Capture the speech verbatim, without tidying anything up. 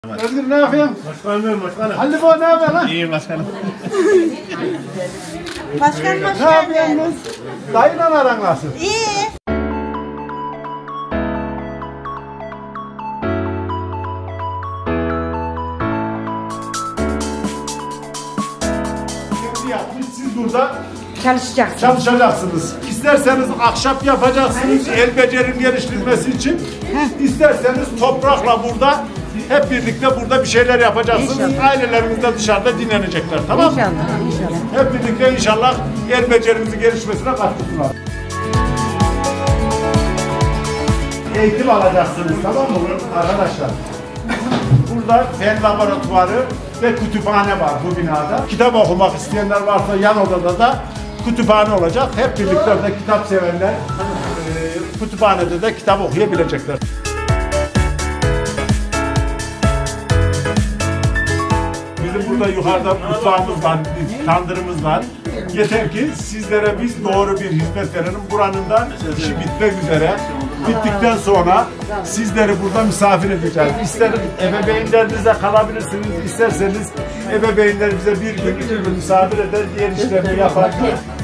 Özgür ne yapıyorsun? Başkanım, başkanım. Halil bu ne yapıyor lan? İyiyim başkanım. Başkan hoş Ne yapıyorsunuz? Dayıyla aran nasıl? İyi. Şimdi yapmış, siz burada Çalışacaksın. çalışacaksınız. İsterseniz ahşap yapacaksınız el becerim geliştirmesi için. İsterseniz toprakla burada hep birlikte burada bir şeyler yapacaksınız. İnşallah. Ailelerimiz de dışarıda dinlenecekler, tamam mı? İnşallah, inşallah. Hep birlikte inşallah el becerimizin gelişmesine katkı sunarız. Eğitim alacaksınız, tamam mı arkadaşlar? Burada fen laboratuvarı ve kütüphane var bu binada. Kitap okumak isteyenler varsa yan odada da kütüphane olacak. Hep birlikte de kitap sevenler e, kütüphanede de kitap okuyabilecekler. Bizim burada yukarıda mutfağımız var, tandırımız var. Yeter ki sizlere biz doğru bir hizmet verelim. Buranın da işi bitmek üzere. Bittikten sonra sizleri burada misafir edeceğiz. İster ebeveynlerinizle kalabilirsiniz, isterseniz ebeveynler bize bir gün, iki gün misafir eder, diğer işlerini yapar.